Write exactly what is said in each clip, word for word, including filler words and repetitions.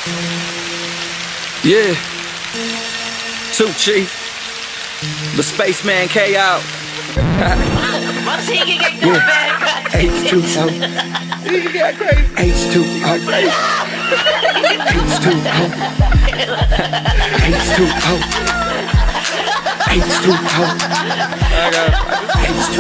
Yeah. Two Chief. The Spaceman K out. Yeah. H two O. You got crazy. H two O. H two O. H two O. H two O. I got H two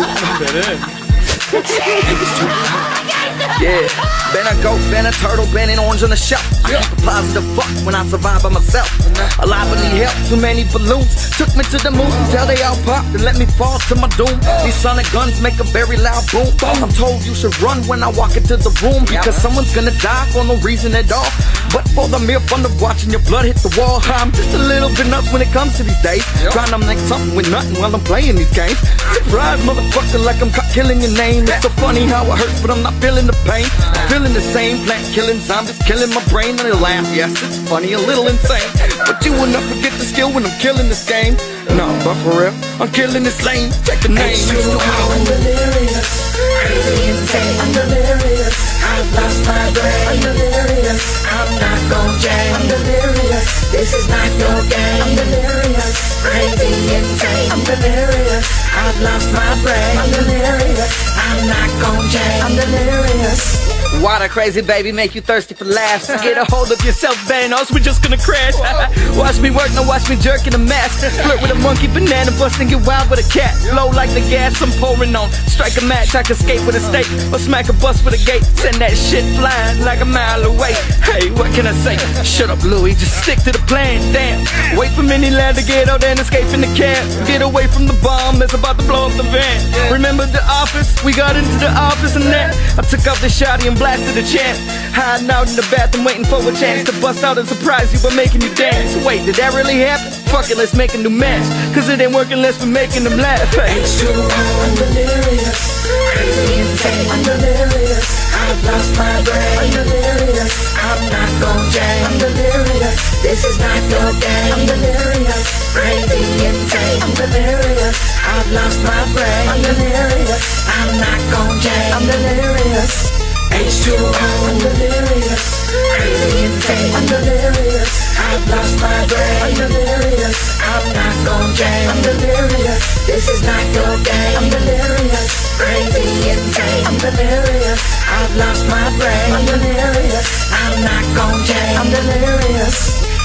O. H two O. Yeah, been a goat, been a turtle, been an orange on the shelf. I keep a positive fuck when I survive by myself. Alive and need help, too many balloons took me to the moon until they all popped and let me fall to my doom. These sonic guns make a very loud boom. I'm told you should run when I walk into the room, because someone's gonna die for no reason at all, but for the mere fun of watching your blood hit the wall. I'm just a little bit nuts when it comes to these days, trying to make something with nothing while I'm playing these games. Surprise, motherfucker, like I'm caught killing your name. It's so funny how it hurts, but I'm not feeling the pain. I'm feeling the same, plant killing zombies, killing my brain. And they laugh, yes, it's funny, a little insane, but you will not forget the skill when I'm killing this game. No, but for real, I'm killing this lane. Check the name. H two O, I'm delirious, crazy insane, I'm delirious. I've lost my brain, I'm delirious. I'm not gon' jam, I'm delirious. This is not your game, I'm delirious. Crazy insane, I'm delirious. I've lost my brain, I'm delirious. I'm not gon' jam, I'm delirious. Water crazy baby, make you thirsty for laughs. Get a hold of yourself, Thanos, we're just gonna crash. Watch me work, now watch me jerk in a mask. Flirt with a monkey, banana bust and get wild with a cat. Low like the gas I'm pouring on. Strike a match, I can skate with a stake, or smack a bus with a gate. Send that shit flying like a mile away. Hey, what can I say? Shut up, Louie, just stick to the plan. Damn, wait for many land to get out and escape in the cab. Get away from the bomb that's about to blow up the van. Remember the office? We got into the office and that I took off the shotty and blasted a chance. Hiding out in the bathroom waiting for a chance to bust out and surprise you by making you dance. Wait, did that really happen? Fuck it, let's make a new match, cause it ain't working unless we're making them laugh. Hey. H two O, I'm delirious, crazy insane, I'm delirious. I've lost my brain, I'm delirious. I'm not gon' jam, I'm delirious. This is not your game, I'm delirious. Crazy insane, I'm delirious. I've lost my brain, I'm delirious. I'm not gon' jam, I'm delirious. H two O, I'm delirious, crazy insane, I'm delirious. I've lost my brain, I'm delirious. I'm not gon' jam, I'm delirious. This is not your game, I'm delirious. Crazy insane, I'm delirious. I've lost my brain, I'm delirious. I'm not gon' jam, I'm delirious.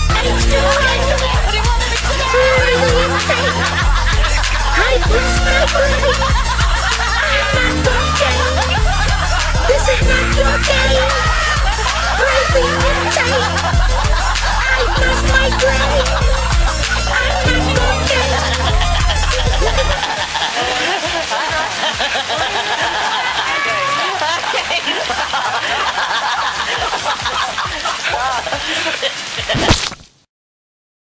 H two O, crazy insane, I've lost my brain. I'm not gon' jam. This is not your game. Crazy insane. I lost my brain.